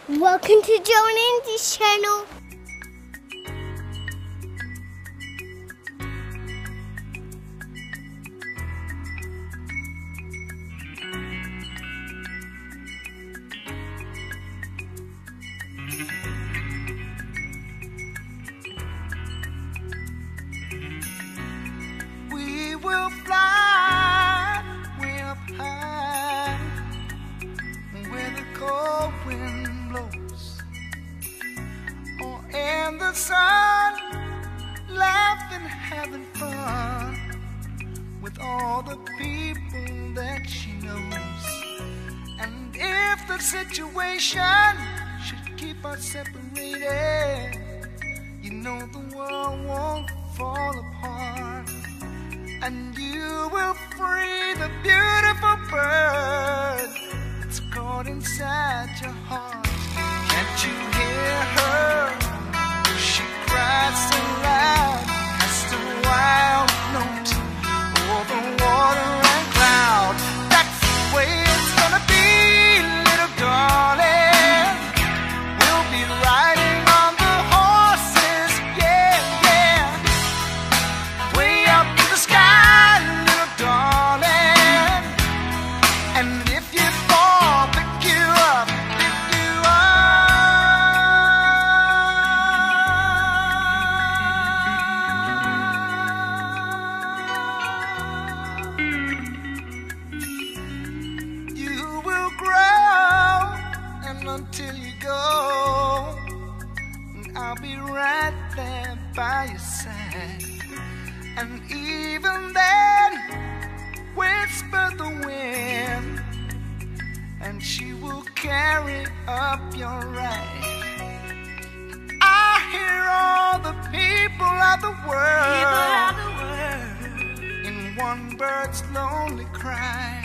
Welcome to Joe and Indi's channel. We will fly way up high where the cold wind blows, or in the sun, laughing, having fun with all the people that she knows. And if the situation should keep us separated, you know the world won't fall apart, and you will free the beautiful bird that's caught inside your heart. Can't you hear her? She cries so loud, has the wild note over water and cloud. That's the way it's gonna be, little darling. We'll be riding on the horses, yeah, yeah, way up in the sky, little darling. And if you fall, pick you up, pick you up. You will grow, and until you go, I'll be right there by your side. And even then, whisper the wind, and she will carry up your right. I hear all the people of the world in one bird's lonely cry.